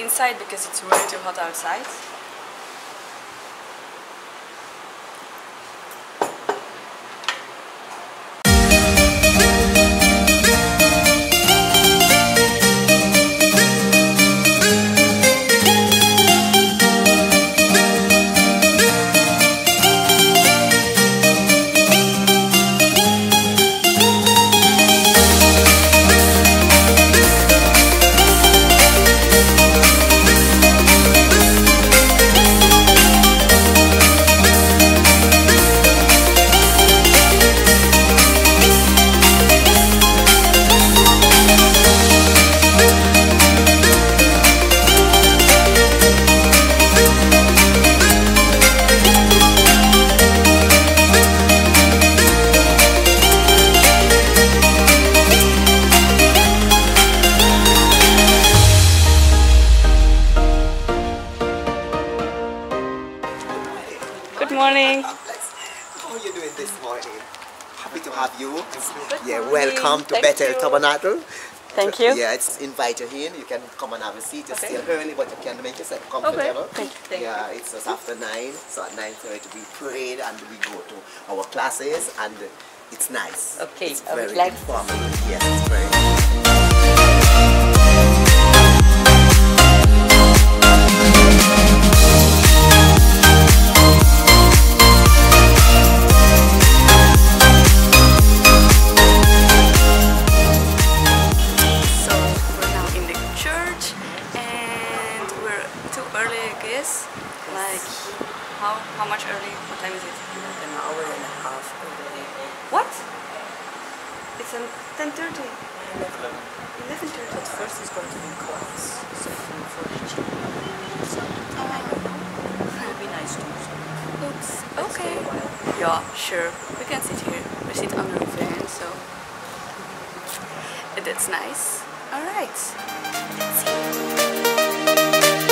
inside because it's way too hot outside. Good morning. How are you doing this morning? Happy to have you. Yeah, morning. welcome to Thank Bethel you. Tabernacle. Thank you. Yeah, it's invite you in. You can come and have a seat. It's Okay. still early, but you can make yourself comfortable. Thank you. Yeah, it's just after 9. So at 9:30 we prayed and we go to our classes and it's nice. Okay, It's I would very like to informative. Yes, it's very. So we're now in the church and we're too early, I guess. Like how much early? What time is it? An hour and a half early. What? It's 10:30. 11:30. But first is going to be class, so for teaching. So it would be nice to Oops. Okay. stay a while. Yeah, sure. We can sit here. We sit under a fan, so that's nice. All right. Let's see.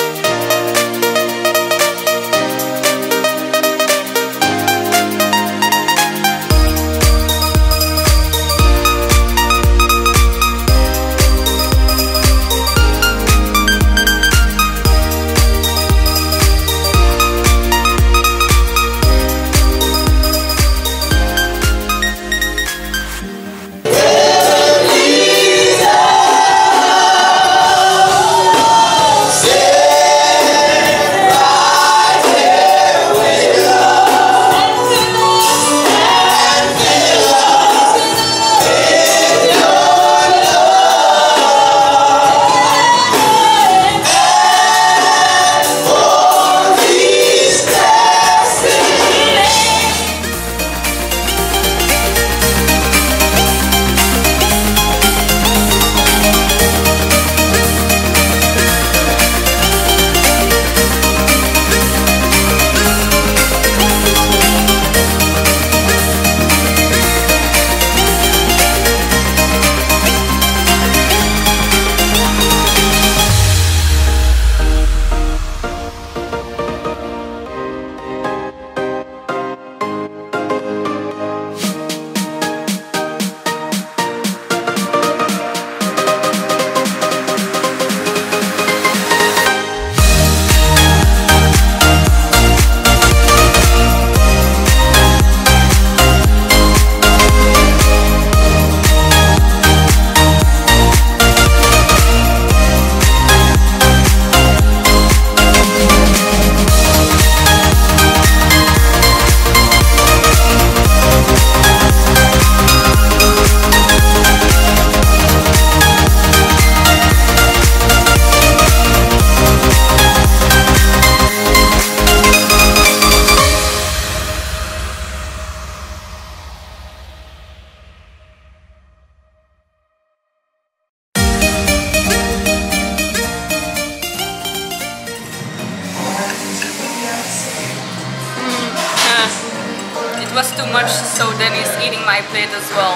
It was too much, so then he's eating my plate as well.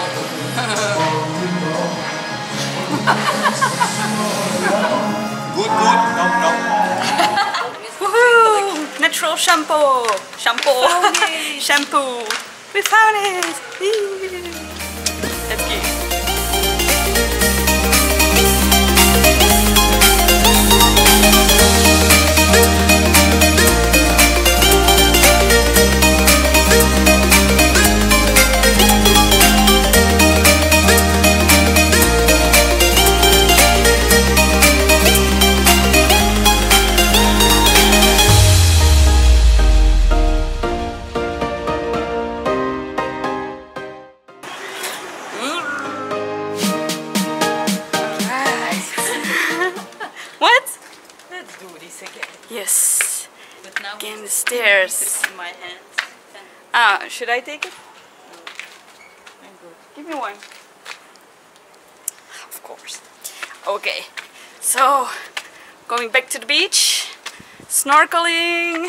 Good, good. No. Woohoo! Natural shampoo! Shampoo! We found it! That's cute. this again. Yes. But now Again, the it's stairs. in my hands. Should I take it? No, I'm good. Give me one. Of course. Okay. So, going back to the beach, snorkeling,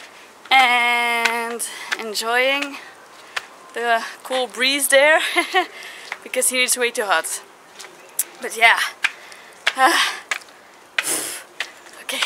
and enjoying the cool breeze there because here it's way too hot. But yeah. Okay.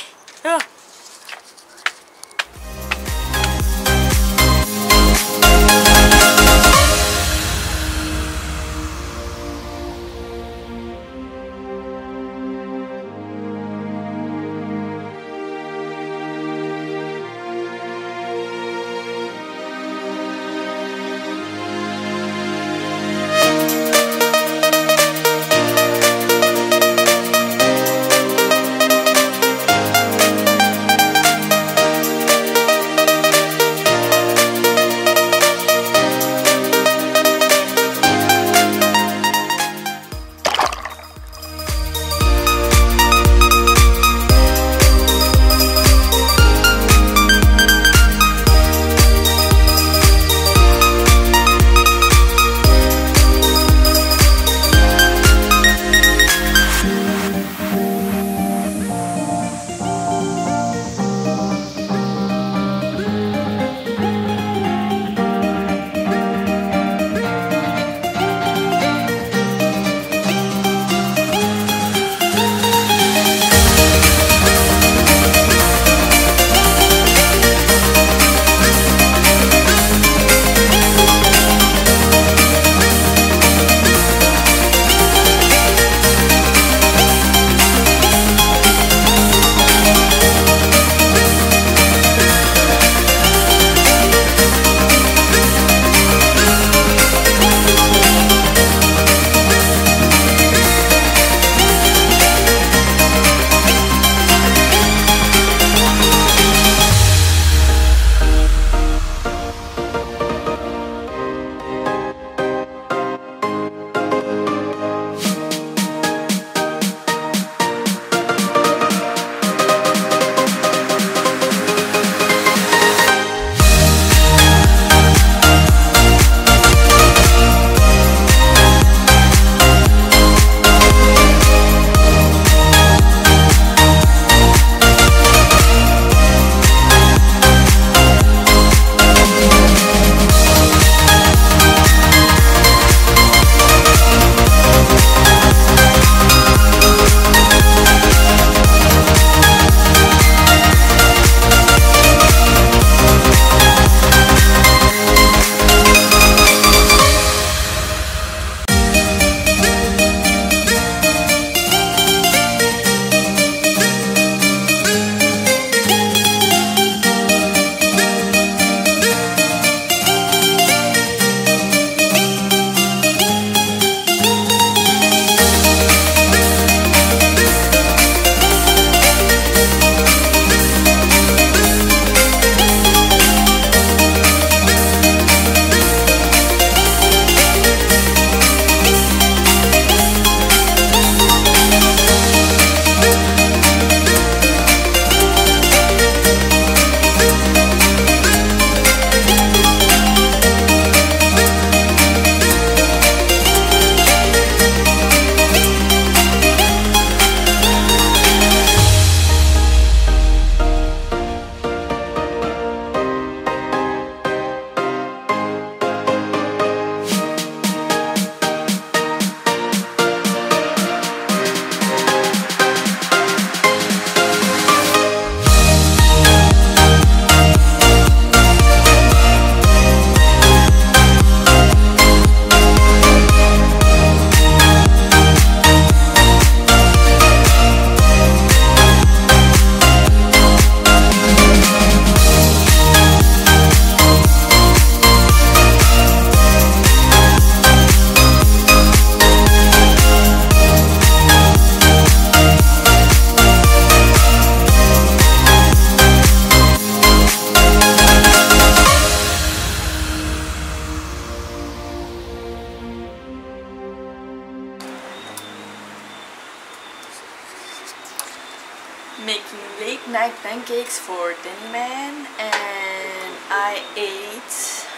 making late night pancakes for Danny Man, and I ate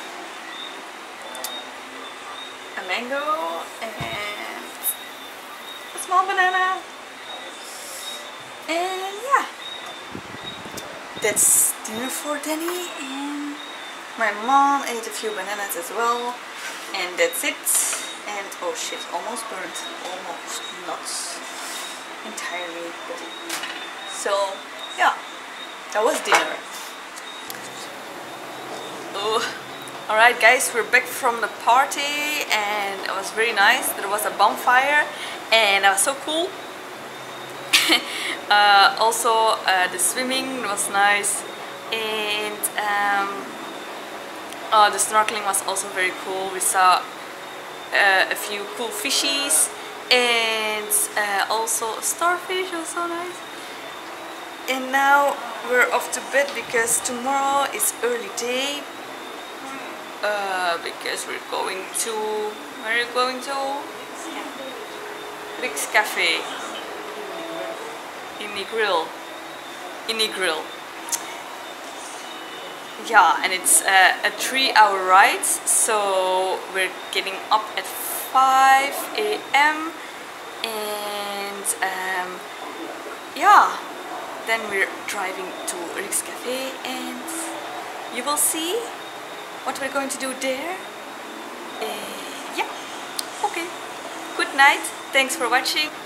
a mango and a small banana, and yeah, that's dinner for Danny. And my mom ate a few bananas as well, and that's it. And oh shit, almost burnt, almost, not entirely, but so yeah, that was dinner. Oh, alright guys, we're back from the party and it was very nice. There was a bonfire and that was so cool. Also the swimming was nice, and the snorkeling was also very cool. We saw a few cool fishies, and also a starfish was so nice. And now we're off to bed because tomorrow is early day, because we're going to, where are you going to? Rick's Cafe. In the grill. Yeah, and it's a 3-hour ride, so we're getting up at 5 AM, and yeah, then we're driving to Rick's Cafe, and you will see what we're going to do there. Yeah, okay, good night, thanks for watching.